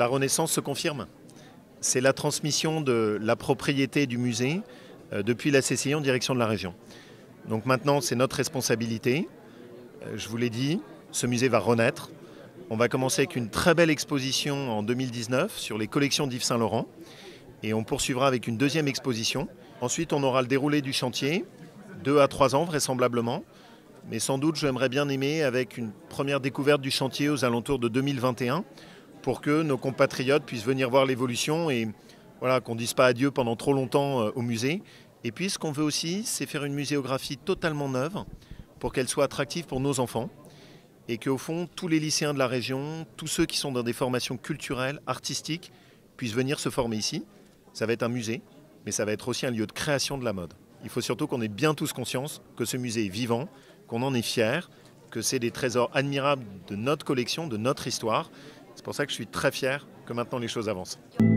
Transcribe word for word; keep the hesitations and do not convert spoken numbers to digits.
la Renaissance se confirme. C'est la transmission de la propriété du musée euh, depuis la C C I en direction de la région. Donc maintenant, c'est notre responsabilité. Euh, je vous l'ai dit, ce musée va renaître. On va commencer avec une très belle exposition en deux mille dix-neuf sur les collections d'Yves Saint Laurent. Et on poursuivra avec une deuxième exposition. Ensuite, on aura le déroulé du chantier, deux à trois ans vraisemblablement. Mais sans doute, j'aimerais bien aimer avec une première découverte du chantier aux alentours de deux mille vingt et un pour que nos compatriotes puissent venir voir l'évolution et voilà, qu'on ne dise pas adieu pendant trop longtemps au musée. Et puis, ce qu'on veut aussi, c'est faire une muséographie totalement neuve pour qu'elle soit attractive pour nos enfants et qu'au fond, tous les lycéens de la région, tous ceux qui sont dans des formations culturelles, artistiques, puissent venir se former ici. Ça va être un musée, mais ça va être aussi un lieu de création de la mode. Il faut surtout qu'on ait bien tous conscience que ce musée est vivant, qu'on en est fier, que c'est des trésors admirables de notre collection, de notre histoire. C'est pour ça que je suis très fier que maintenant les choses avancent.